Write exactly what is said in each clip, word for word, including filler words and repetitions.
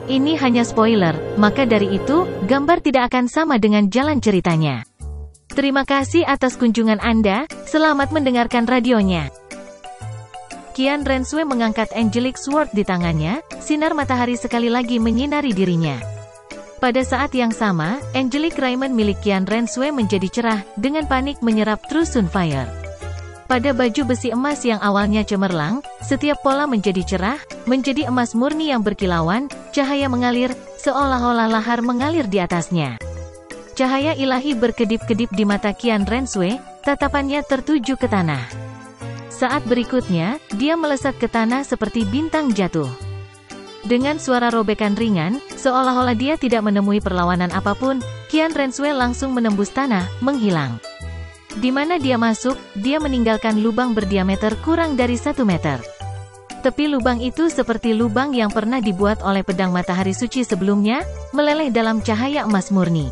Ini hanya spoiler, maka dari itu, gambar tidak akan sama dengan jalan ceritanya. Terima kasih atas kunjungan Anda, selamat mendengarkan radionya. Qian Renshui mengangkat Angelic Sword di tangannya, sinar matahari sekali lagi menyinari dirinya. Pada saat yang sama, Angelic Raiment milik Qian Renshui menjadi cerah, dengan panik menyerap True Sun Fire. Pada baju besi emas yang awalnya cemerlang, setiap pola menjadi cerah, menjadi emas murni yang berkilauan, cahaya mengalir, seolah-olah lahar mengalir di atasnya. Cahaya ilahi berkedip-kedip di mata Qian Renshui, tatapannya tertuju ke tanah. Saat berikutnya, dia melesat ke tanah seperti bintang jatuh. Dengan suara robekan ringan, seolah-olah dia tidak menemui perlawanan apapun, Qian Renshui langsung menembus tanah, menghilang. Di mana dia masuk, dia meninggalkan lubang berdiameter kurang dari satu meter. Tepi lubang itu seperti lubang yang pernah dibuat oleh pedang matahari suci sebelumnya, meleleh dalam cahaya emas murni.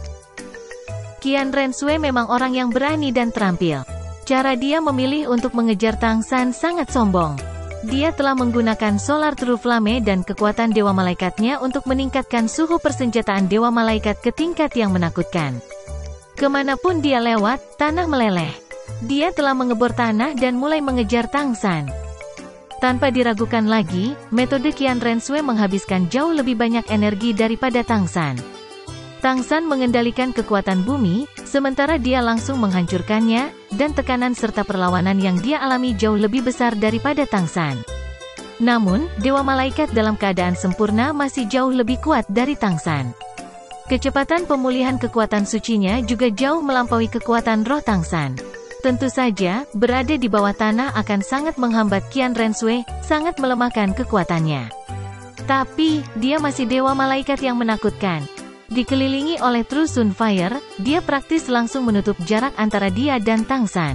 Qian Renshui memang orang yang berani dan terampil. Cara dia memilih untuk mengejar Tang San sangat sombong. Dia telah menggunakan Solar True Flame dan kekuatan Dewa Malaikatnya untuk meningkatkan suhu persenjataan Dewa Malaikat ke tingkat yang menakutkan. Kemanapun dia lewat, tanah meleleh. Dia telah mengebor tanah dan mulai mengejar Tang San. Tanpa diragukan lagi, metode Qian Renshui menghabiskan jauh lebih banyak energi daripada Tang San. Tang San mengendalikan kekuatan bumi, sementara dia langsung menghancurkannya, dan tekanan serta perlawanan yang dia alami jauh lebih besar daripada Tang San. Namun, Dewa Malaikat dalam keadaan sempurna masih jauh lebih kuat dari Tang San. Kecepatan pemulihan kekuatan sucinya juga jauh melampaui kekuatan roh Tang San. Tentu saja, berada di bawah tanah akan sangat menghambat Qian Renshui, sangat melemahkan kekuatannya. Tapi, dia masih Dewa Malaikat yang menakutkan. Dikelilingi oleh True Sun Fire, dia praktis langsung menutup jarak antara dia dan Tang San.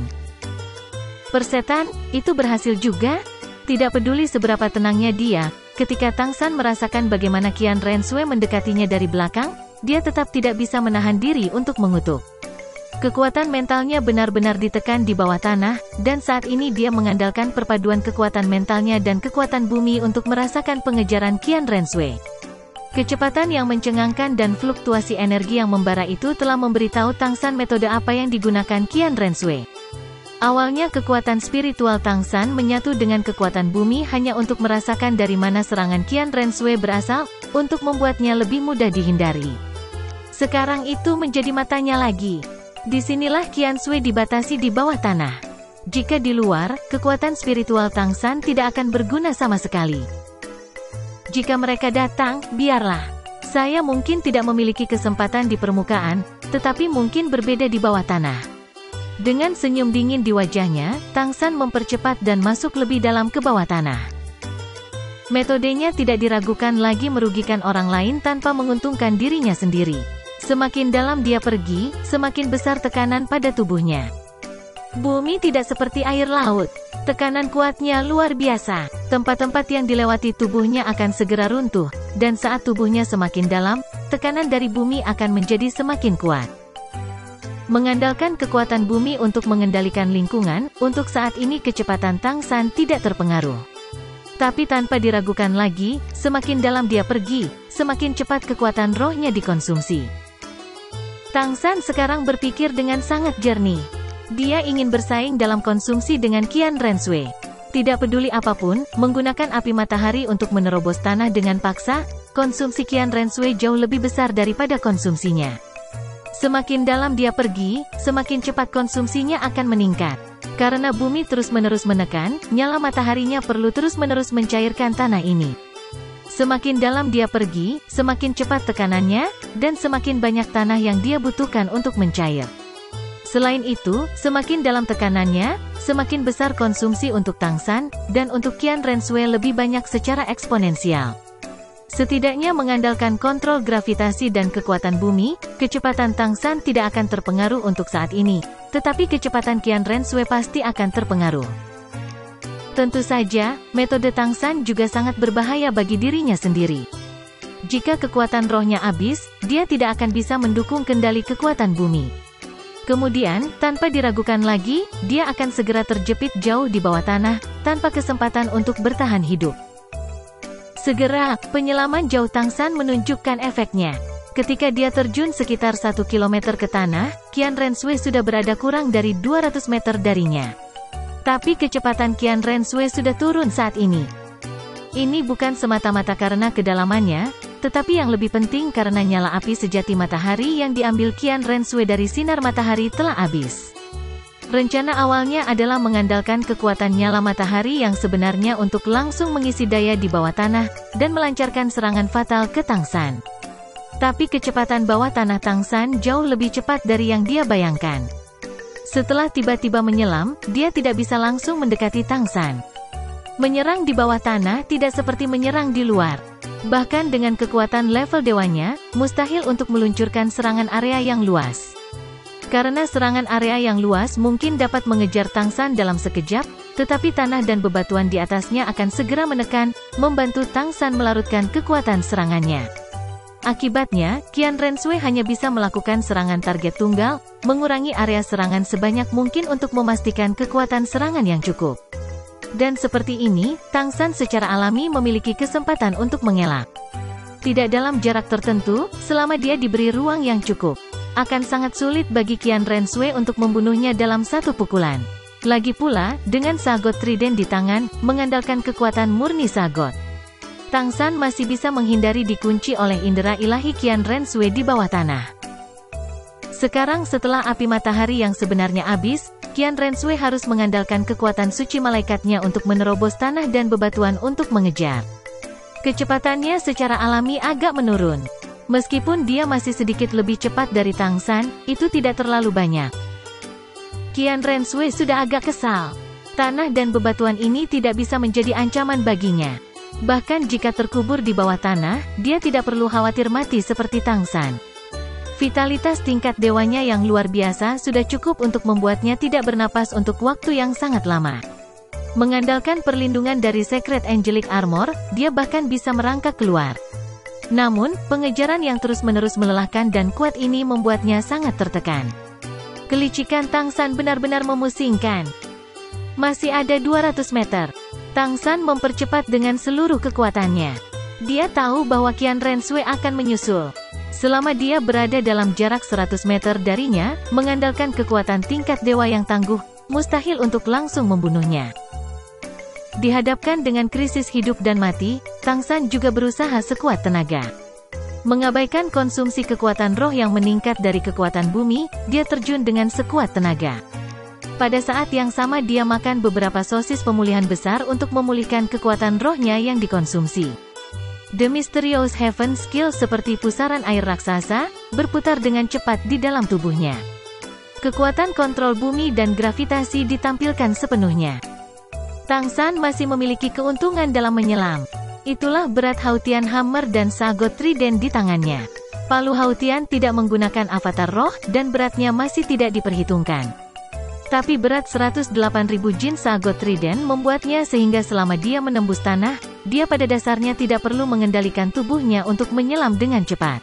Persetan, itu berhasil juga? Tidak peduli seberapa tenangnya dia, ketika Tang San merasakan bagaimana Qian Renshui mendekatinya dari belakang, dia tetap tidak bisa menahan diri untuk mengutuk. Kekuatan mentalnya benar-benar ditekan di bawah tanah, dan saat ini dia mengandalkan perpaduan kekuatan mentalnya dan kekuatan bumi untuk merasakan pengejaran Qian Renshui. Kecepatan yang mencengangkan dan fluktuasi energi yang membara itu telah memberitahu Tang San metode apa yang digunakan Qian Renshui. Awalnya kekuatan spiritual Tang San menyatu dengan kekuatan bumi hanya untuk merasakan dari mana serangan Qian Renshui berasal, untuk membuatnya lebih mudah dihindari. Sekarang itu menjadi matanya lagi. Disinilah Qian Shui dibatasi di bawah tanah. Jika di luar, kekuatan spiritual Tang San tidak akan berguna sama sekali. Jika mereka datang, biarlah. Saya mungkin tidak memiliki kesempatan di permukaan, tetapi mungkin berbeda di bawah tanah. Dengan senyum dingin di wajahnya, Tang San mempercepat dan masuk lebih dalam ke bawah tanah. Metodenya tidak diragukan lagi merugikan orang lain tanpa menguntungkan dirinya sendiri. Semakin dalam dia pergi, semakin besar tekanan pada tubuhnya. Bumi tidak seperti air laut. Tekanan kuatnya luar biasa. Tempat-tempat yang dilewati tubuhnya akan segera runtuh, dan saat tubuhnya semakin dalam, tekanan dari bumi akan menjadi semakin kuat. Mengandalkan kekuatan bumi untuk mengendalikan lingkungan, untuk saat ini kecepatan Tang San tidak terpengaruh. Tapi tanpa diragukan lagi, semakin dalam dia pergi, semakin cepat kekuatan rohnya dikonsumsi. Tang San sekarang berpikir dengan sangat jernih. Dia ingin bersaing dalam konsumsi dengan Qian Renshui. Tidak peduli apapun, menggunakan api matahari untuk menerobos tanah dengan paksa, konsumsi Qian Renshui jauh lebih besar daripada konsumsinya. Semakin dalam dia pergi, semakin cepat konsumsinya akan meningkat. Karena bumi terus-menerus menekan, nyala mataharinya perlu terus-menerus mencairkan tanah ini. Semakin dalam dia pergi, semakin cepat tekanannya, dan semakin banyak tanah yang dia butuhkan untuk mencair. Selain itu, semakin dalam tekanannya, semakin besar konsumsi untuk Tang San, dan untuk Qian Renshui lebih banyak secara eksponensial. Setidaknya mengandalkan kontrol gravitasi dan kekuatan bumi, kecepatan Tang San tidak akan terpengaruh untuk saat ini, tetapi kecepatan Qian Renshui pasti akan terpengaruh. Tentu saja, metode Tang San juga sangat berbahaya bagi dirinya sendiri. Jika kekuatan rohnya habis, dia tidak akan bisa mendukung kendali kekuatan bumi. Kemudian, tanpa diragukan lagi, dia akan segera terjepit jauh di bawah tanah, tanpa kesempatan untuk bertahan hidup. Segera, penyelaman jauh Tangsan menunjukkan efeknya. Ketika dia terjun sekitar satu kilometer ke tanah, Qian Renshui sudah berada kurang dari dua ratus meter darinya. Tapi kecepatan Qian Renshui sudah turun saat ini. Ini bukan semata-mata karena kedalamannya, tetapi yang lebih penting karena nyala api sejati matahari yang diambil Qian Renshui dari sinar matahari telah habis. Rencana awalnya adalah mengandalkan kekuatan nyala matahari yang sebenarnya untuk langsung mengisi daya di bawah tanah, dan melancarkan serangan fatal ke Tangsan. Tapi kecepatan bawah tanah Tangsan jauh lebih cepat dari yang dia bayangkan. Setelah tiba-tiba menyelam, dia tidak bisa langsung mendekati Tangsan. Menyerang di bawah tanah tidak seperti menyerang di luar. Bahkan dengan kekuatan level dewanya, mustahil untuk meluncurkan serangan area yang luas. Karena serangan area yang luas mungkin dapat mengejar Tangsan dalam sekejap, tetapi tanah dan bebatuan di atasnya akan segera menekan, membantu Tangsan melarutkan kekuatan serangannya. Akibatnya, Qian Renshui hanya bisa melakukan serangan target tunggal, mengurangi area serangan sebanyak mungkin untuk memastikan kekuatan serangan yang cukup. Dan seperti ini, Tangsan secara alami memiliki kesempatan untuk mengelak. Tidak dalam jarak tertentu, selama dia diberi ruang yang cukup. Akan sangat sulit bagi Qian Renshui untuk membunuhnya dalam satu pukulan. Lagi pula, dengan Sagot Trident di tangan, mengandalkan kekuatan murni Sagot, Tangsan masih bisa menghindari dikunci oleh indera ilahi Qian Renshui di bawah tanah. Sekarang setelah api matahari yang sebenarnya habis, Qian Renshui harus mengandalkan kekuatan suci malaikatnya untuk menerobos tanah dan bebatuan untuk mengejar. Kecepatannya secara alami agak menurun. Meskipun dia masih sedikit lebih cepat dari Tangsan, itu tidak terlalu banyak. Qian Renshui sudah agak kesal. Tanah dan bebatuan ini tidak bisa menjadi ancaman baginya. Bahkan jika terkubur di bawah tanah, dia tidak perlu khawatir mati seperti Tangsan. Vitalitas tingkat dewanya yang luar biasa sudah cukup untuk membuatnya tidak bernapas untuk waktu yang sangat lama. Mengandalkan perlindungan dari Sacred Angelic Armor, dia bahkan bisa merangkak keluar. Namun, pengejaran yang terus-menerus melelahkan dan kuat ini membuatnya sangat tertekan. Kelicikan Tangsan benar-benar memusingkan. Masih ada dua ratus meter. Tangsan mempercepat dengan seluruh kekuatannya. Dia tahu bahwa Qian Renshui akan menyusul. Selama dia berada dalam jarak seratus meter darinya, mengandalkan kekuatan tingkat dewa yang tangguh, mustahil untuk langsung membunuhnya. Dihadapkan dengan krisis hidup dan mati, Tangsan juga berusaha sekuat tenaga. Mengabaikan konsumsi kekuatan roh yang meningkat dari kekuatan bumi, dia terjun dengan sekuat tenaga. Pada saat yang sama dia makan beberapa sosis pemulihan besar untuk memulihkan kekuatan rohnya yang dikonsumsi. The Mysterious Heaven skill seperti pusaran air raksasa, berputar dengan cepat di dalam tubuhnya. Kekuatan kontrol bumi dan gravitasi ditampilkan sepenuhnya. Tangsan masih memiliki keuntungan dalam menyelam. Itulah berat Hautian Hammer dan Sagot Trident di tangannya. Palu Hautian tidak menggunakan avatar roh, dan beratnya masih tidak diperhitungkan. Tapi berat seratus delapan ribu Jin Sagot Trident membuatnya sehingga selama dia menembus tanah, dia pada dasarnya tidak perlu mengendalikan tubuhnya untuk menyelam dengan cepat.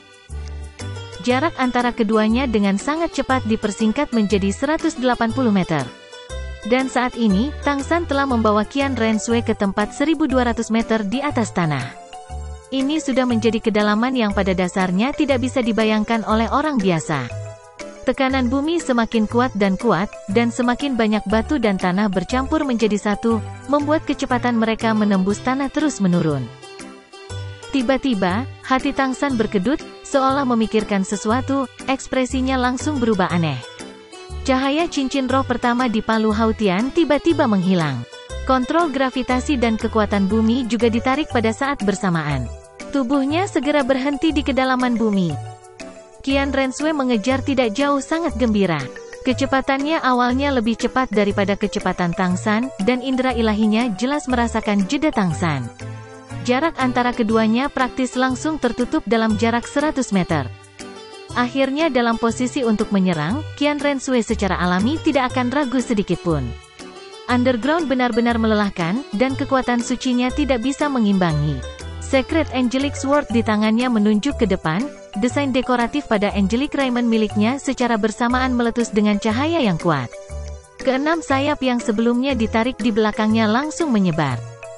Jarak antara keduanya dengan sangat cepat dipersingkat menjadi seratus delapan puluh meter. Dan saat ini, Tangsan telah membawa Qian Renshui ke tempat seribu dua ratus meter di atas tanah. Ini sudah menjadi kedalaman yang pada dasarnya tidak bisa dibayangkan oleh orang biasa. Tekanan bumi semakin kuat dan kuat, dan semakin banyak batu dan tanah bercampur menjadi satu, membuat kecepatan mereka menembus tanah terus menurun. Tiba-tiba, hati Tangsan berkedut, seolah memikirkan sesuatu, ekspresinya langsung berubah aneh. Cahaya cincin roh pertama di palu Hautian tiba-tiba menghilang. Kontrol gravitasi dan kekuatan bumi juga ditarik pada saat bersamaan. Tubuhnya segera berhenti di kedalaman bumi. Qian Renshui mengejar tidak jauh sangat gembira. Kecepatannya awalnya lebih cepat daripada kecepatan Tangsan, dan indera ilahinya jelas merasakan jeda Tangsan. Jarak antara keduanya praktis langsung tertutup dalam jarak seratus meter. Akhirnya dalam posisi untuk menyerang, Qian Renshui secara alami tidak akan ragu sedikitpun. Underground benar-benar melelahkan, dan kekuatan sucinya tidak bisa mengimbangi. Sacred Angelic Sword di tangannya menunjuk ke depan, desain dekoratif pada Angelic Raiment miliknya secara bersamaan meletus dengan cahaya yang kuat. Keenam sayap yang sebelumnya ditarik di belakangnya langsung menyebar.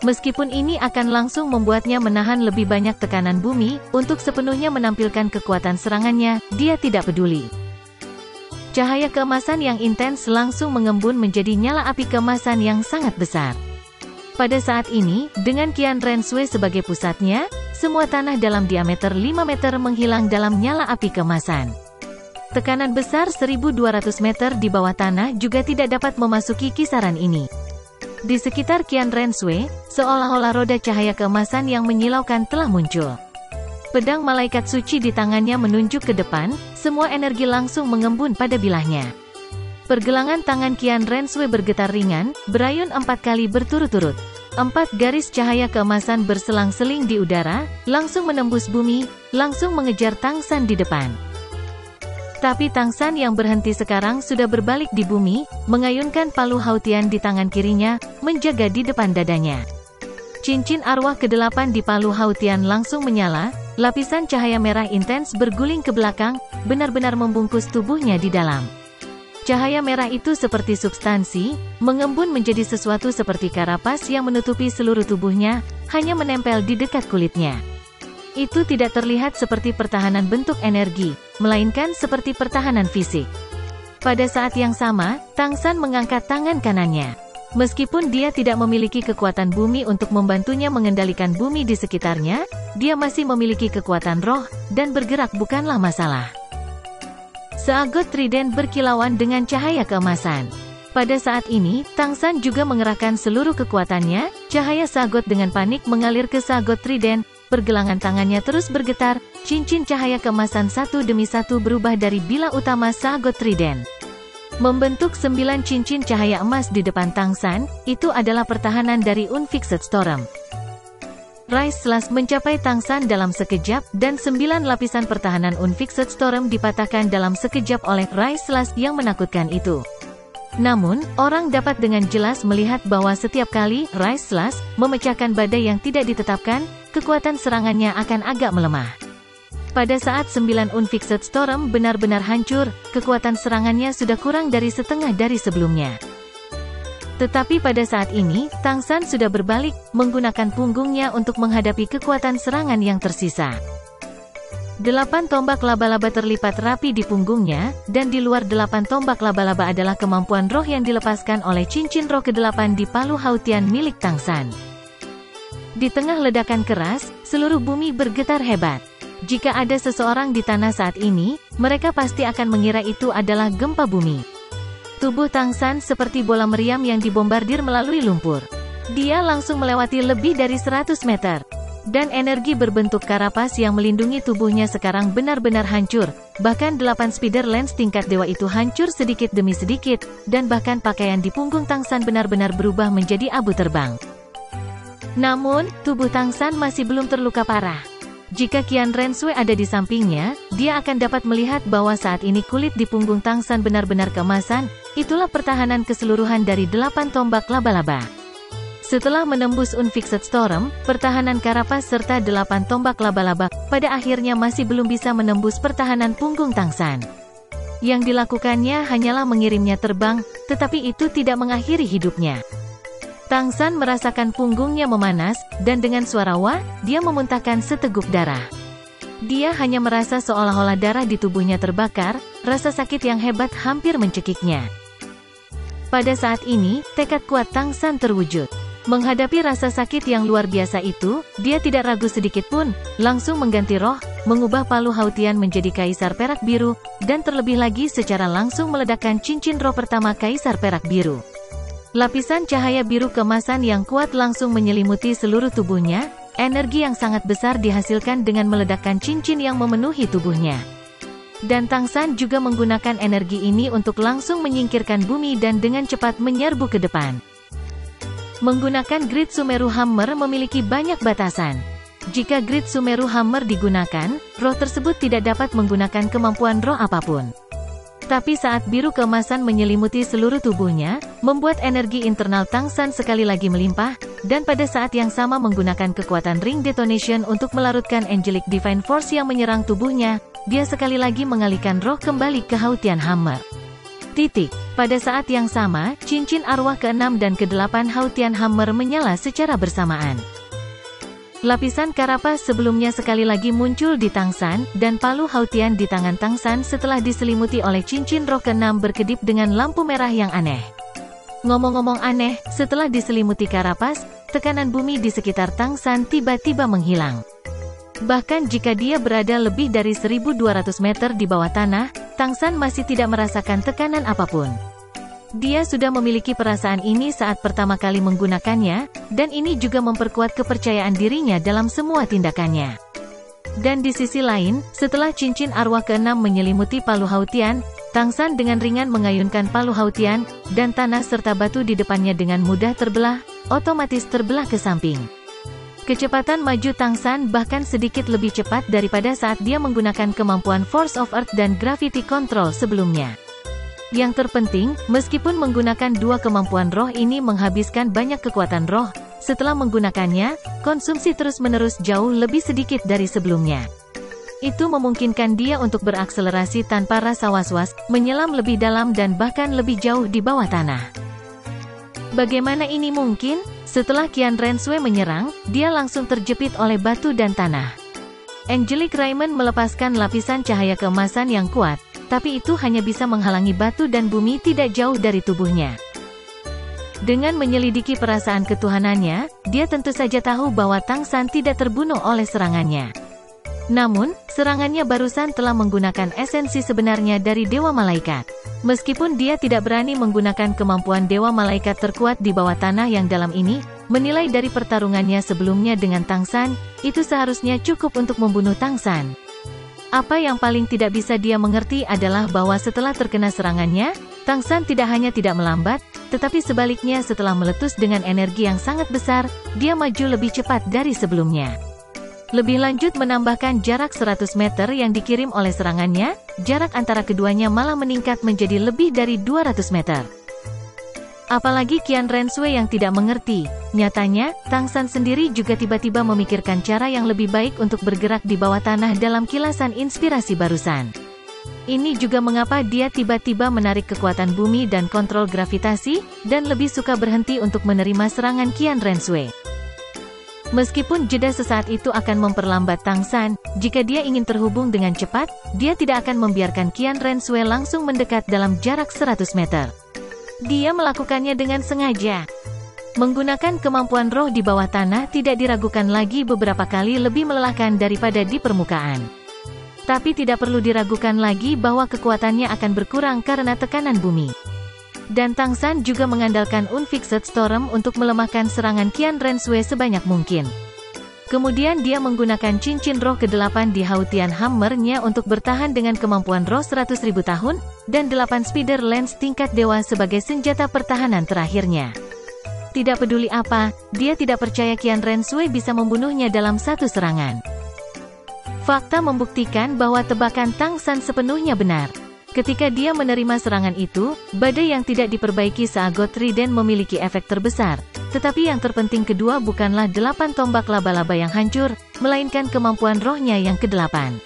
Meskipun ini akan langsung membuatnya menahan lebih banyak tekanan bumi, untuk sepenuhnya menampilkan kekuatan serangannya, dia tidak peduli. Cahaya keemasan yang intens langsung mengembun menjadi nyala api keemasan yang sangat besar. Pada saat ini, dengan Qian Ren Shui sebagai pusatnya, semua tanah dalam diameter lima meter menghilang dalam nyala api keemasan. Tekanan besar seribu dua ratus meter di bawah tanah juga tidak dapat memasuki kisaran ini. Di sekitar Qian Ren Shui, seolah-olah roda cahaya keemasan yang menyilaukan telah muncul. Pedang malaikat suci di tangannya menunjuk ke depan, semua energi langsung mengembun pada bilahnya. Pergelangan tangan Qian Ren Shui bergetar ringan, berayun empat kali berturut-turut. Empat garis cahaya keemasan berselang-seling di udara, langsung menembus bumi, langsung mengejar Tang San di depan. Tapi Tang San yang berhenti sekarang sudah berbalik di bumi, mengayunkan palu Hautian di tangan kirinya, menjaga di depan dadanya. Cincin arwah kedelapan di palu Hautian langsung menyala, lapisan cahaya merah intens berguling ke belakang, benar-benar membungkus tubuhnya di dalam. Cahaya merah itu seperti substansi, mengembun menjadi sesuatu seperti karapas yang menutupi seluruh tubuhnya, hanya menempel di dekat kulitnya. Itu tidak terlihat seperti pertahanan bentuk energi, melainkan seperti pertahanan fisik. Pada saat yang sama, Tang San mengangkat tangan kanannya. Meskipun dia tidak memiliki kekuatan bumi untuk membantunya mengendalikan bumi di sekitarnya, dia masih memiliki kekuatan roh, dan bergerak bukanlah masalah. Seagot trident berkilauan dengan cahaya keemasan. Pada saat ini, Tang San juga mengerahkan seluruh kekuatannya, cahaya sagot dengan panik mengalir ke sagot trident. Pergelangan tangannya terus bergetar, cincin cahaya keemasan satu demi satu berubah dari bilah utama sagot trident. Membentuk sembilan cincin cahaya emas di depan Tang San, itu adalah pertahanan dari Unfixed Storm. Rise Slash mencapai Tang San dalam sekejap, dan sembilan lapisan pertahanan Unfixed Storm dipatahkan dalam sekejap oleh Rise Slash yang menakutkan itu. Namun, orang dapat dengan jelas melihat bahwa setiap kali Rise Slash memecahkan badai yang tidak ditetapkan, kekuatan serangannya akan agak melemah. Pada saat sembilan Unfixed Storm benar-benar hancur, kekuatan serangannya sudah kurang dari setengah dari sebelumnya. Tetapi pada saat ini, Tang San sudah berbalik, menggunakan punggungnya untuk menghadapi kekuatan serangan yang tersisa. Delapan tombak laba-laba terlipat rapi di punggungnya, dan di luar delapan tombak laba-laba adalah kemampuan roh yang dilepaskan oleh cincin roh kedelapan di palu Hautian milik Tang San. Di tengah ledakan keras, seluruh bumi bergetar hebat. Jika ada seseorang di tanah saat ini, mereka pasti akan mengira itu adalah gempa bumi. Tubuh Tang San seperti bola meriam yang dibombardir melalui lumpur. Dia langsung melewati lebih dari seratus meter. Dan energi berbentuk karapas yang melindungi tubuhnya sekarang benar-benar hancur, bahkan delapan spider lens tingkat dewa itu hancur sedikit demi sedikit, dan bahkan pakaian di punggung Tang San benar-benar berubah menjadi abu terbang. Namun, tubuh Tang San masih belum terluka parah. Jika Qian Ren Shui ada di sampingnya, dia akan dapat melihat bahwa saat ini kulit di punggung Tang San benar-benar keemasan, itulah pertahanan keseluruhan dari delapan tombak laba-laba. Setelah menembus Unfixed Storm, pertahanan karapas serta delapan tombak laba-laba, pada akhirnya masih belum bisa menembus pertahanan punggung Tang San. Yang dilakukannya hanyalah mengirimnya terbang, tetapi itu tidak mengakhiri hidupnya. Tang San merasakan punggungnya memanas, dan dengan suara wah, dia memuntahkan seteguk darah. Dia hanya merasa seolah-olah darah di tubuhnya terbakar, rasa sakit yang hebat hampir mencekiknya. Pada saat ini, tekad kuat Tang San terwujud. Menghadapi rasa sakit yang luar biasa itu, dia tidak ragu sedikit pun, langsung mengganti roh, mengubah palu Hautian menjadi Kaisar Perak Biru, dan terlebih lagi secara langsung meledakkan cincin roh pertama Kaisar Perak Biru. Lapisan cahaya biru keemasan yang kuat langsung menyelimuti seluruh tubuhnya, energi yang sangat besar dihasilkan dengan meledakkan cincin yang memenuhi tubuhnya. Dan Tang San juga menggunakan energi ini untuk langsung menyingkirkan bumi dan dengan cepat menyerbu ke depan. Menggunakan Great Sumeru Hammer memiliki banyak batasan. Jika Great Sumeru Hammer digunakan, roh tersebut tidak dapat menggunakan kemampuan roh apapun. Tapi saat biru keemasan menyelimuti seluruh tubuhnya, membuat energi internal Tang San sekali lagi melimpah, dan pada saat yang sama menggunakan kekuatan Ring Detonation untuk melarutkan Angelic Divine Force yang menyerang tubuhnya, dia sekali lagi mengalihkan roh kembali ke Hautian Hammer. Titik. Pada saat yang sama, cincin arwah keenam dan kedelapan Hautian Hammer menyala secara bersamaan. Lapisan karapas sebelumnya sekali lagi muncul di Tangsan, dan palu Hautian di tangan Tangsan setelah diselimuti oleh cincin roh keenam berkedip dengan lampu merah yang aneh. Ngomong-ngomong aneh, setelah diselimuti karapas, tekanan bumi di sekitar Tangsan tiba-tiba menghilang. Bahkan jika dia berada lebih dari seribu dua ratus meter di bawah tanah, Tangsan masih tidak merasakan tekanan apapun. Dia sudah memiliki perasaan ini saat pertama kali menggunakannya, dan ini juga memperkuat kepercayaan dirinya dalam semua tindakannya. Dan di sisi lain, setelah cincin arwah keenam menyelimuti palu Hautian, Tangsan dengan ringan mengayunkan palu Hautian, dan tanah serta batu di depannya dengan mudah terbelah, otomatis terbelah ke samping. Kecepatan maju Tangsan bahkan sedikit lebih cepat daripada saat dia menggunakan kemampuan Force of Earth dan Gravity Control sebelumnya. Yang terpenting, meskipun menggunakan dua kemampuan roh ini menghabiskan banyak kekuatan roh, setelah menggunakannya, konsumsi terus-menerus jauh lebih sedikit dari sebelumnya. Itu memungkinkan dia untuk berakselerasi tanpa rasa was-was, menyelam lebih dalam dan bahkan lebih jauh di bawah tanah. Bagaimana ini mungkin? Setelah Qian Renshui menyerang, dia langsung terjepit oleh batu dan tanah. Angelic Raymond melepaskan lapisan cahaya keemasan yang kuat, tapi itu hanya bisa menghalangi batu dan bumi tidak jauh dari tubuhnya. Dengan menyelidiki perasaan ketuhanannya, dia tentu saja tahu bahwa Tangsan tidak terbunuh oleh serangannya. Namun, serangannya barusan telah menggunakan esensi sebenarnya dari Dewa Malaikat. Meskipun dia tidak berani menggunakan kemampuan Dewa Malaikat terkuat di bawah tanah yang dalam ini, menilai dari pertarungannya sebelumnya dengan Tangsan, itu seharusnya cukup untuk membunuh Tangsan. Apa yang paling tidak bisa dia mengerti adalah bahwa setelah terkena serangannya, Tangsan tidak hanya tidak melambat, tetapi sebaliknya setelah meletus dengan energi yang sangat besar, dia maju lebih cepat dari sebelumnya. Lebih lanjut menambahkan jarak seratus meter yang dikirim oleh serangannya, jarak antara keduanya malah meningkat menjadi lebih dari dua ratus meter. Apalagi Qian Renshui yang tidak mengerti, nyatanya, Tangsan sendiri juga tiba-tiba memikirkan cara yang lebih baik untuk bergerak di bawah tanah dalam kilasan inspirasi barusan. Ini juga mengapa dia tiba-tiba menarik kekuatan bumi dan kontrol gravitasi, dan lebih suka berhenti untuk menerima serangan Qian Renshui. Meskipun jeda sesaat itu akan memperlambat Tangsan, jika dia ingin terhubung dengan cepat, dia tidak akan membiarkan Qian Renshui langsung mendekat dalam jarak seratus meter. Dia melakukannya dengan sengaja. Menggunakan kemampuan roh di bawah tanah tidak diragukan lagi beberapa kali lebih melelahkan daripada di permukaan. Tapi tidak perlu diragukan lagi bahwa kekuatannya akan berkurang karena tekanan bumi. Dan Tangsan juga mengandalkan Unfixed Storm untuk melemahkan serangan Qian Renshui sebanyak mungkin. Kemudian dia menggunakan cincin roh kedelapan di Hautian Hammer-nya untuk bertahan dengan kemampuan roh seratus ribu tahun, dan delapan Spider Lance tingkat dewa sebagai senjata pertahanan terakhirnya. Tidak peduli apa, dia tidak percaya Qian Renshui bisa membunuhnya dalam satu serangan. Fakta membuktikan bahwa tebakan Tangsan sepenuhnya benar. Ketika dia menerima serangan itu, badai yang tidak diperbaiki Seagot Trident memiliki efek terbesar. Tetapi yang terpenting kedua bukanlah delapan tombak laba-laba yang hancur, melainkan kemampuan rohnya yang kedelapan.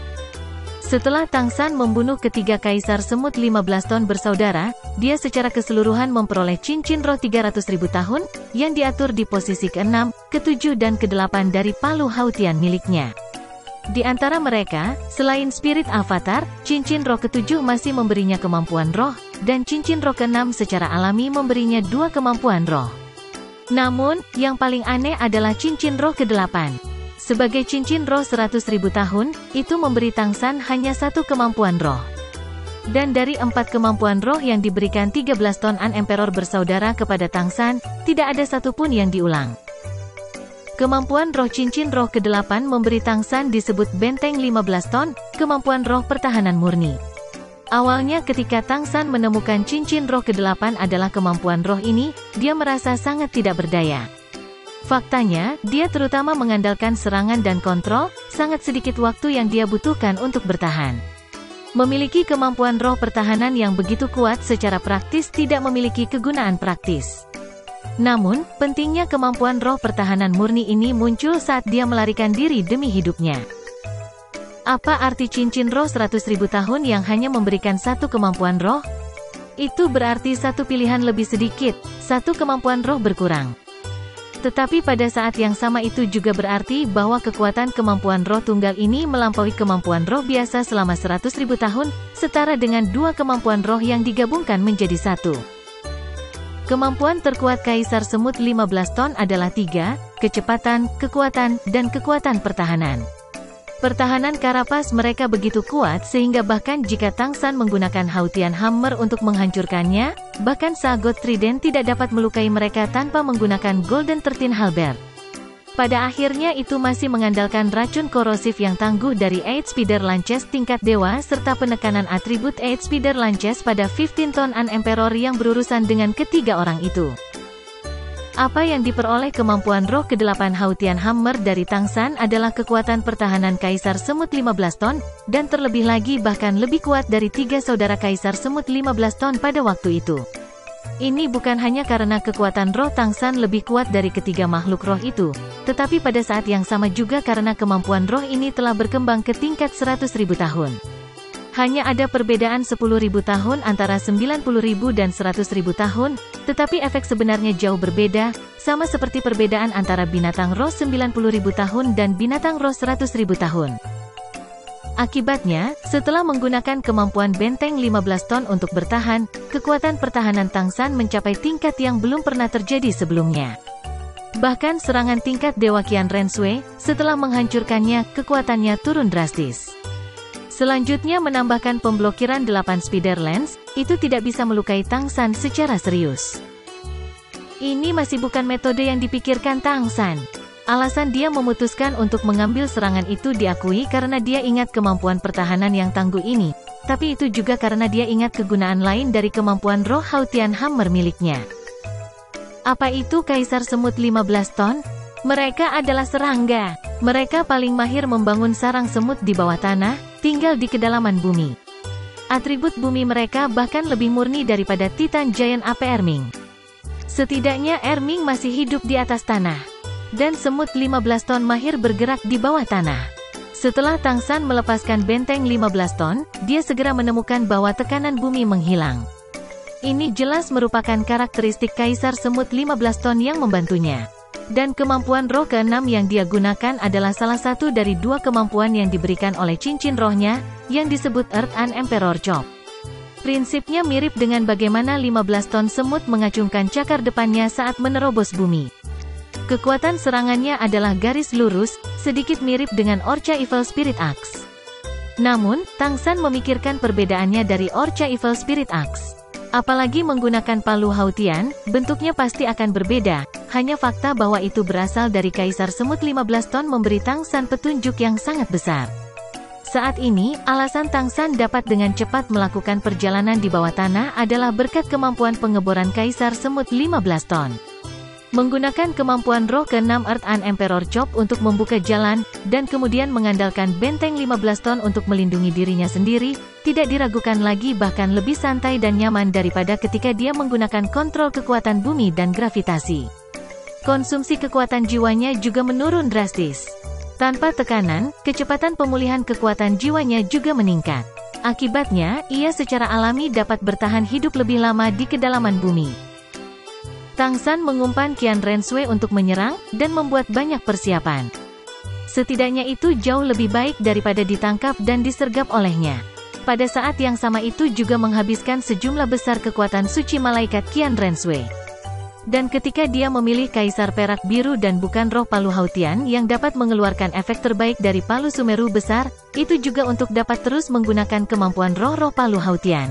Setelah Tangsan membunuh ketiga Kaisar Semut lima belas ton bersaudara, dia secara keseluruhan memperoleh cincin roh tiga ratus ribu tahun, yang diatur di posisi keenam, ketujuh dan kedelapan dari palu Hautian miliknya. Di antara mereka, selain spirit avatar, cincin roh ketujuh masih memberinya kemampuan roh, dan cincin roh keenam secara alami memberinya dua kemampuan roh. Namun, yang paling aneh adalah cincin roh kedelapan. Sebagai cincin roh seratus ribu tahun, itu memberi Tangsan hanya satu kemampuan roh. Dan dari empat kemampuan roh yang diberikan tiga belas ton An Emperor bersaudara kepada Tangsan, tidak ada satupun yang diulang. Kemampuan roh cincin roh kedelapan memberi Tangsan disebut benteng lima belas ton, kemampuan roh pertahanan murni. Awalnya ketika Tangsan menemukan cincin roh kedelapan adalah kemampuan roh ini, dia merasa sangat tidak berdaya. Faktanya, dia terutama mengandalkan serangan dan kontrol, sangat sedikit waktu yang dia butuhkan untuk bertahan. Memiliki kemampuan roh pertahanan yang begitu kuat secara praktis tidak memiliki kegunaan praktis. Namun, pentingnya kemampuan roh pertahanan murni ini muncul saat dia melarikan diri demi hidupnya. Apa arti cincin roh seratus ribu tahun yang hanya memberikan satu kemampuan roh? Itu berarti satu pilihan lebih sedikit, satu kemampuan roh berkurang. Tetapi pada saat yang sama itu juga berarti bahwa kekuatan kemampuan roh tunggal ini melampaui kemampuan roh biasa selama seratus ribu tahun, setara dengan dua kemampuan roh yang digabungkan menjadi satu. Kemampuan terkuat Kaisar Semut lima belas ton adalah tiga, kecepatan, kekuatan, dan kekuatan pertahanan. Pertahanan karapas mereka begitu kuat sehingga bahkan jika Tang San menggunakan Hautian Hammer untuk menghancurkannya, bahkan Sagot Trident tidak dapat melukai mereka tanpa menggunakan Golden Thirteen Halberd. Pada akhirnya itu masih mengandalkan racun korosif yang tangguh dari Eight Speeder Lances tingkat dewa serta penekanan atribut Eight Speeder Lances pada fifteen ton An Emperor yang berurusan dengan ketiga orang itu. Apa yang diperoleh kemampuan roh kedelapan Hautian Hammer dari Tang San adalah kekuatan pertahanan Kaisar Semut lima belas ton, dan terlebih lagi bahkan lebih kuat dari tiga saudara Kaisar Semut lima belas ton pada waktu itu. Ini bukan hanya karena kekuatan roh Tang San lebih kuat dari ketiga makhluk roh itu, tetapi pada saat yang sama juga karena kemampuan roh ini telah berkembang ke tingkat seratus ribu tahun. Hanya ada perbedaan sepuluh ribu tahun antara sembilan puluh ribu dan seratus ribu tahun, tetapi efek sebenarnya jauh berbeda, sama seperti perbedaan antara binatang roh sembilan puluh ribu tahun dan binatang roh seratus ribu tahun. Akibatnya, setelah menggunakan kemampuan benteng lima belas ton untuk bertahan, kekuatan pertahanan Tang San mencapai tingkat yang belum pernah terjadi sebelumnya. Bahkan serangan tingkat Dewa Qian Ren Sui, setelah menghancurkannya, kekuatannya turun drastis. Selanjutnya menambahkan pemblokiran delapan Speeder Lance, itu tidak bisa melukai Tang San secara serius. Ini masih bukan metode yang dipikirkan Tang San. Alasan dia memutuskan untuk mengambil serangan itu diakui karena dia ingat kemampuan pertahanan yang tangguh ini, tapi itu juga karena dia ingat kegunaan lain dari kemampuan roh Hautian Hammer miliknya. Apa itu Kaisar Semut lima belas ton? Mereka adalah serangga. Mereka paling mahir membangun sarang semut di bawah tanah, tinggal di kedalaman bumi. Atribut bumi mereka bahkan lebih murni daripada Titan Giant Ape Erming. Setidaknya Erming masih hidup di atas tanah. Dan semut lima belas ton mahir bergerak di bawah tanah. Setelah Tang San melepaskan benteng lima belas ton, dia segera menemukan bahwa tekanan bumi menghilang. Ini jelas merupakan karakteristik Kaisar Semut lima belas ton yang membantunya. Dan kemampuan roh keenam yang dia gunakan adalah salah satu dari dua kemampuan yang diberikan oleh cincin rohnya, yang disebut Earth An Emperor Chop. Prinsipnya mirip dengan bagaimana lima belas ton semut mengacungkan cakar depannya saat menerobos bumi. Kekuatan serangannya adalah garis lurus, sedikit mirip dengan Orca Evil Spirit Axe. Namun, Tang San memikirkan perbedaannya dari Orca Evil Spirit Axe. Apalagi menggunakan palu Hautian, bentuknya pasti akan berbeda, hanya fakta bahwa itu berasal dari Kaisar Semut lima belas ton memberi Tang San petunjuk yang sangat besar. Saat ini, alasan Tang San dapat dengan cepat melakukan perjalanan di bawah tanah adalah berkat kemampuan pengeboran Kaisar Semut lima belas ton. Menggunakan kemampuan roh keenam Earth An Emperor Chop untuk membuka jalan, dan kemudian mengandalkan benteng lima belas ton untuk melindungi dirinya sendiri, tidak diragukan lagi bahkan lebih santai dan nyaman daripada ketika dia menggunakan kontrol kekuatan bumi dan gravitasi. Konsumsi kekuatan jiwanya juga menurun drastis. Tanpa tekanan, kecepatan pemulihan kekuatan jiwanya juga meningkat. Akibatnya, ia secara alami dapat bertahan hidup lebih lama di kedalaman bumi. Tang San mengumpan Qian Ren Sui untuk menyerang, dan membuat banyak persiapan. Setidaknya itu jauh lebih baik daripada ditangkap dan disergap olehnya. Pada saat yang sama itu juga menghabiskan sejumlah besar kekuatan suci malaikat Qian Ren Sui. Dan ketika dia memilih Kaisar Perak Biru dan bukan roh palu Hautian yang dapat mengeluarkan efek terbaik dari palu Sumeru besar, itu juga untuk dapat terus menggunakan kemampuan roh-roh palu Hautian.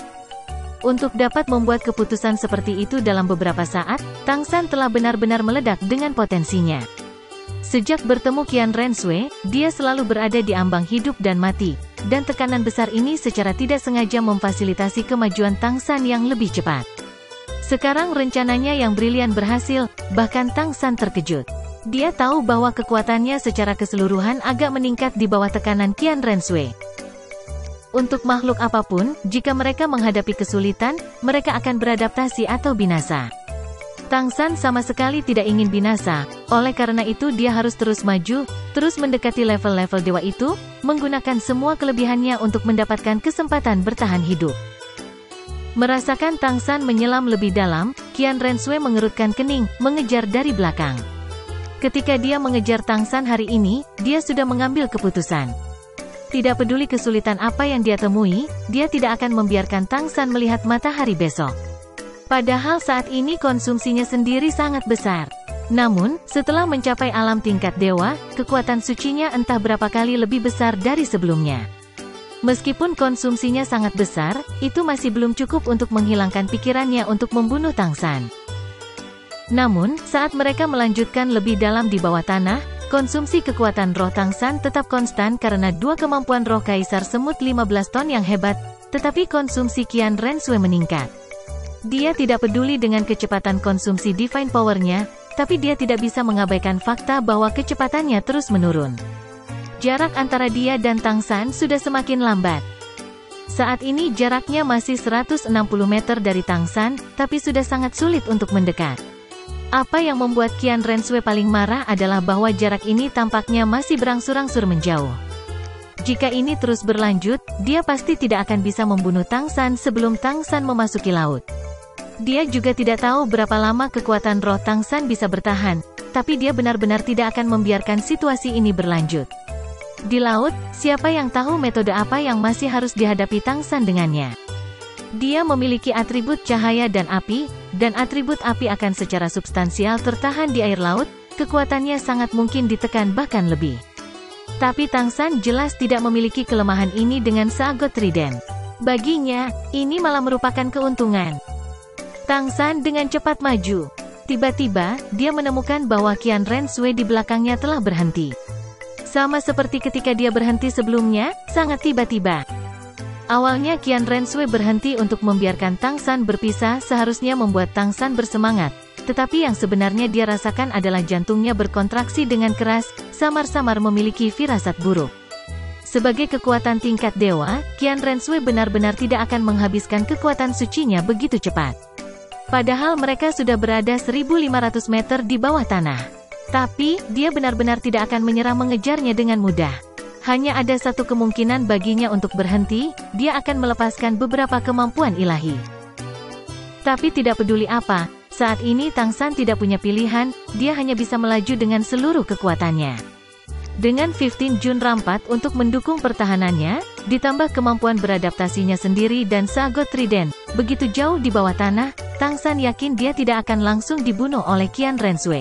Untuk dapat membuat keputusan seperti itu dalam beberapa saat, Tang San telah benar-benar meledak dengan potensinya. Sejak bertemu Qian Ren Sui, dia selalu berada di ambang hidup dan mati, dan tekanan besar ini secara tidak sengaja memfasilitasi kemajuan Tang San yang lebih cepat. Sekarang rencananya yang brilian berhasil, bahkan Tang San terkejut. Dia tahu bahwa kekuatannya secara keseluruhan agak meningkat di bawah tekanan Qian Ren Sui. Untuk makhluk apapun, jika mereka menghadapi kesulitan, mereka akan beradaptasi atau binasa. Tang San sama sekali tidak ingin binasa, oleh karena itu dia harus terus maju, terus mendekati level-level dewa itu, menggunakan semua kelebihannya untuk mendapatkan kesempatan bertahan hidup. Merasakan Tang San menyelam lebih dalam, Qian Renshui mengerutkan kening, mengejar dari belakang. Ketika dia mengejar Tang San hari ini, dia sudah mengambil keputusan. Tidak peduli kesulitan apa yang dia temui, dia tidak akan membiarkan Tang San melihat matahari besok. Padahal saat ini konsumsinya sendiri sangat besar. Namun, setelah mencapai alam tingkat dewa, kekuatan sucinya entah berapa kali lebih besar dari sebelumnya. Meskipun konsumsinya sangat besar, itu masih belum cukup untuk menghilangkan pikirannya untuk membunuh Tang San. Namun, saat mereka melanjutkan lebih dalam di bawah tanah, konsumsi kekuatan roh Tang San tetap konstan karena dua kemampuan roh Kaisar Semut lima belas ton yang hebat, tetapi konsumsi Qian Renshui meningkat. Dia tidak peduli dengan kecepatan konsumsi Divine Power-nya, tapi dia tidak bisa mengabaikan fakta bahwa kecepatannya terus menurun. Jarak antara dia dan Tang San sudah semakin lambat. Saat ini jaraknya masih seratus enam puluh meter dari Tang San, tapi sudah sangat sulit untuk mendekat. Apa yang membuat Qian Renshui paling marah adalah bahwa jarak ini tampaknya masih berangsur-angsur menjauh. Jika ini terus berlanjut, dia pasti tidak akan bisa membunuh Tang San sebelum Tang San memasuki laut. Dia juga tidak tahu berapa lama kekuatan roh Tang San bisa bertahan, tapi dia benar-benar tidak akan membiarkan situasi ini berlanjut. Di laut, siapa yang tahu metode apa yang masih harus dihadapi Tang San dengannya? Dia memiliki atribut cahaya dan api, dan atribut api akan secara substansial tertahan di air laut, kekuatannya sangat mungkin ditekan bahkan lebih. Tapi Tang San jelas tidak memiliki kelemahan ini dengan seagot trident. Baginya, ini malah merupakan keuntungan. Tang San dengan cepat maju. Tiba-tiba, dia menemukan bahwa Qian Renshui di belakangnya telah berhenti. Sama seperti ketika dia berhenti sebelumnya, sangat tiba-tiba. Awalnya Qian Renshui berhenti untuk membiarkan Tang San berpisah seharusnya membuat Tang San bersemangat, tetapi yang sebenarnya dia rasakan adalah jantungnya berkontraksi dengan keras, samar-samar memiliki firasat buruk. Sebagai kekuatan tingkat dewa, Qian Renshui benar-benar tidak akan menghabiskan kekuatan sucinya begitu cepat. Padahal mereka sudah berada seribu lima ratus meter di bawah tanah. Tapi, dia benar-benar tidak akan menyerah mengejarnya dengan mudah. Hanya ada satu kemungkinan baginya untuk berhenti, dia akan melepaskan beberapa kemampuan ilahi. Tapi tidak peduli apa, saat ini Tang San tidak punya pilihan, dia hanya bisa melaju dengan seluruh kekuatannya. Dengan lima belas Jun Rampat untuk mendukung pertahanannya, ditambah kemampuan beradaptasinya sendiri dan seagot trident, begitu jauh di bawah tanah, Tang San yakin dia tidak akan langsung dibunuh oleh Qian Renshui.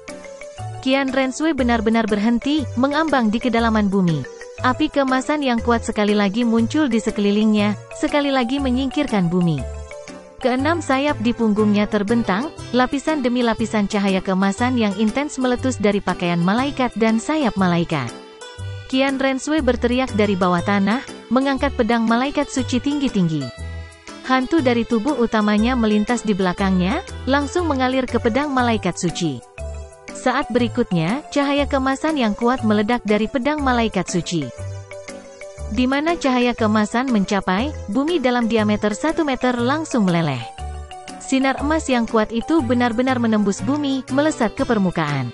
Qian Renshui benar-benar berhenti, mengambang di kedalaman bumi. Api keemasan yang kuat sekali lagi muncul di sekelilingnya, sekali lagi menyingkirkan bumi. Keenam sayap di punggungnya terbentang, lapisan demi lapisan cahaya keemasan yang intens meletus dari pakaian malaikat dan sayap malaikat. Qian Renshui berteriak dari bawah tanah, mengangkat pedang malaikat suci tinggi-tinggi. Hantu dari tubuh utamanya melintas di belakangnya, langsung mengalir ke pedang malaikat suci. Saat berikutnya, cahaya keemasan yang kuat meledak dari pedang malaikat suci. Di mana cahaya keemasan mencapai, bumi dalam diameter satu meter langsung meleleh. Sinar emas yang kuat itu benar-benar menembus bumi, melesat ke permukaan.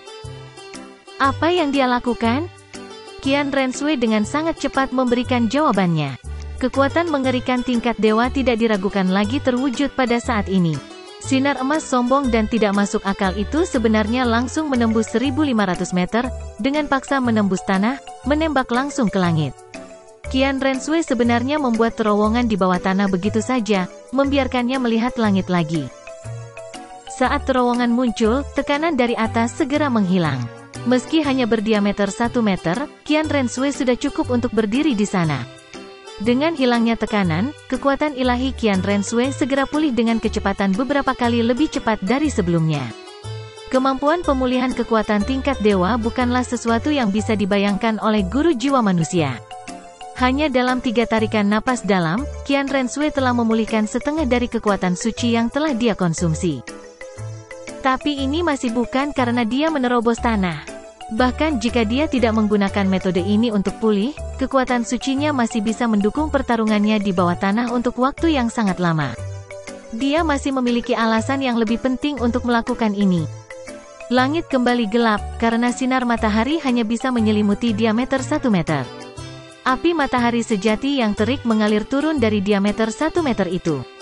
Apa yang dia lakukan? Qian Renshui dengan sangat cepat memberikan jawabannya. Kekuatan mengerikan tingkat dewa tidak diragukan lagi terwujud pada saat ini. Sinar emas sombong dan tidak masuk akal itu sebenarnya langsung menembus seribu lima ratus meter, dengan paksa menembus tanah, menembak langsung ke langit. Qian Renshui sebenarnya membuat terowongan di bawah tanah begitu saja, membiarkannya melihat langit lagi. Saat terowongan muncul, tekanan dari atas segera menghilang. Meski hanya berdiameter satu meter, Qian Renshui sudah cukup untuk berdiri di sana. Dengan hilangnya tekanan, kekuatan ilahi Qian Renshui segera pulih dengan kecepatan beberapa kali lebih cepat dari sebelumnya. Kemampuan pemulihan kekuatan tingkat dewa bukanlah sesuatu yang bisa dibayangkan oleh guru jiwa manusia. Hanya dalam tiga tarikan napas dalam, Qian Renshui telah memulihkan setengah dari kekuatan suci yang telah dia konsumsi. Tapi ini masih bukan karena dia menerobos tanah. Bahkan jika dia tidak menggunakan metode ini untuk pulih, kekuatan sucinya masih bisa mendukung pertarungannya di bawah tanah untuk waktu yang sangat lama. Dia masih memiliki alasan yang lebih penting untuk melakukan ini. Langit kembali gelap, karena sinar matahari hanya bisa menyelimuti diameter satu meter. Api matahari sejati yang terik mengalir turun dari diameter satu meter itu.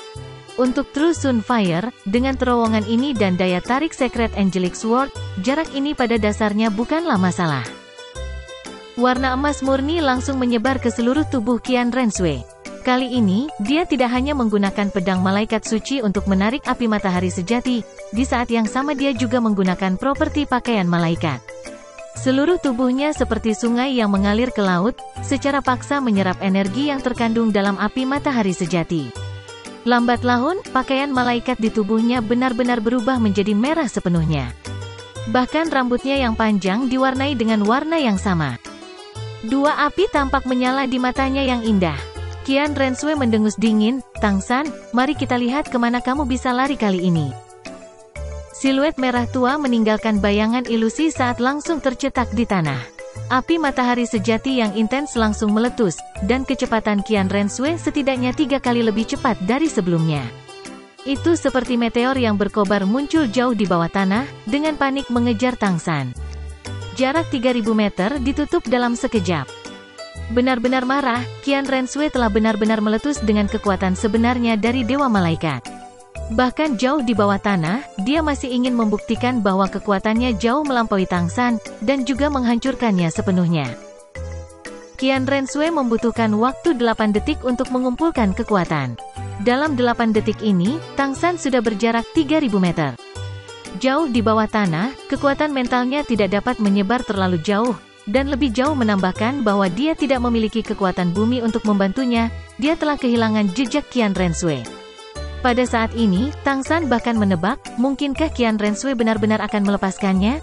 Untuk True Sunfire, dengan terowongan ini dan daya tarik Secret Angelic Sword, jarak ini pada dasarnya bukanlah masalah. Warna emas murni langsung menyebar ke seluruh tubuh Qian Renshui. Kali ini, dia tidak hanya menggunakan pedang malaikat suci untuk menarik api matahari sejati, di saat yang sama dia juga menggunakan properti pakaian malaikat. Seluruh tubuhnya seperti sungai yang mengalir ke laut, secara paksa menyerap energi yang terkandung dalam api matahari sejati. Lambat laun, pakaian malaikat di tubuhnya benar-benar berubah menjadi merah sepenuhnya. Bahkan rambutnya yang panjang diwarnai dengan warna yang sama. Dua api tampak menyala di matanya yang indah. Qian Renshui mendengus dingin, "Tang San, mari kita lihat kemana kamu bisa lari kali ini." Siluet merah tua meninggalkan bayangan ilusi saat langsung tercetak di tanah. Api matahari sejati yang intens langsung meletus, dan kecepatan Qian Renshui setidaknya tiga kali lebih cepat dari sebelumnya. Itu seperti meteor yang berkobar muncul jauh di bawah tanah, dengan panik mengejar Tang San. Jarak tiga ribu meter ditutup dalam sekejap. Benar-benar marah, Qian Renshui telah benar-benar meletus dengan kekuatan sebenarnya dari Dewa Malaikat. Bahkan jauh di bawah tanah, dia masih ingin membuktikan bahwa kekuatannya jauh melampaui Tang San, dan juga menghancurkannya sepenuhnya. Qian Renshui membutuhkan waktu delapan detik untuk mengumpulkan kekuatan. Dalam delapan detik ini, Tang San sudah berjarak tiga ribu meter. Jauh di bawah tanah, kekuatan mentalnya tidak dapat menyebar terlalu jauh, dan lebih jauh menambahkan bahwa dia tidak memiliki kekuatan bumi untuk membantunya, dia telah kehilangan jejak Qian Renshui. Pada saat ini, Tang San bahkan menebak, mungkinkah Qian Renshui benar-benar akan melepaskannya?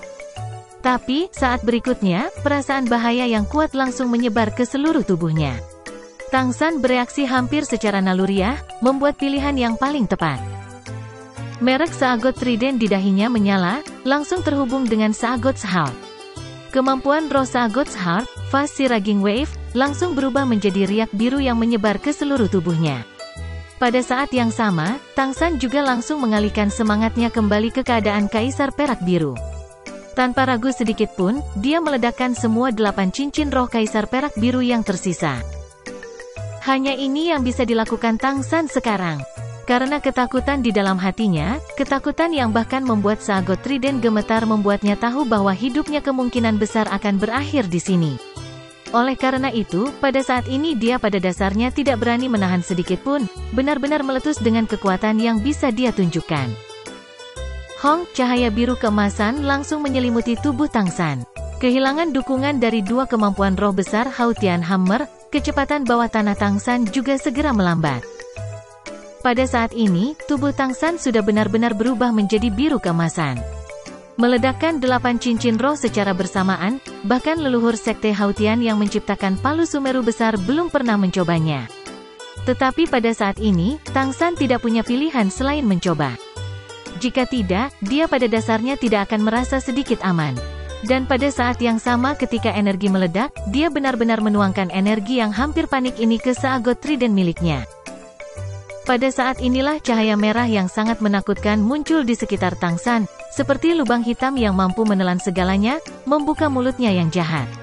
Tapi, saat berikutnya, perasaan bahaya yang kuat langsung menyebar ke seluruh tubuhnya. Tang San bereaksi hampir secara naluriah, membuat pilihan yang paling tepat. Merek Seagot Trident di dahinya menyala, langsung terhubung dengan Seagot's Heart. Kemampuan roh Seagot's Heart, Fast Siraging Wave, langsung berubah menjadi riak biru yang menyebar ke seluruh tubuhnya. Pada saat yang sama, Tang San juga langsung mengalihkan semangatnya kembali ke keadaan Kaisar Perak Biru. Tanpa ragu sedikit pun, dia meledakkan semua delapan cincin roh Kaisar Perak Biru yang tersisa. Hanya ini yang bisa dilakukan Tang San sekarang. Karena ketakutan di dalam hatinya, ketakutan yang bahkan membuat Seagot Trident gemetar membuatnya tahu bahwa hidupnya kemungkinan besar akan berakhir di sini. Oleh karena itu, pada saat ini dia pada dasarnya tidak berani menahan sedikit pun, benar-benar meletus dengan kekuatan yang bisa dia tunjukkan. Hong, cahaya biru keemasan langsung menyelimuti tubuh Tang San. Kehilangan dukungan dari dua kemampuan roh besar Hautian Hammer, kecepatan bawah tanah Tang San juga segera melambat. Pada saat ini, tubuh Tang San sudah benar-benar berubah menjadi biru keemasan. Meledakkan delapan cincin roh secara bersamaan, bahkan leluhur Sekte Hautian yang menciptakan palu Sumeru besar belum pernah mencobanya. Tetapi pada saat ini, Tang San tidak punya pilihan selain mencoba. Jika tidak, dia pada dasarnya tidak akan merasa sedikit aman. Dan pada saat yang sama ketika energi meledak, dia benar-benar menuangkan energi yang hampir panik ini ke Seagot Trident miliknya. Pada saat inilah cahaya merah yang sangat menakutkan muncul di sekitar Tang San, seperti lubang hitam yang mampu menelan segalanya, membuka mulutnya yang jahat.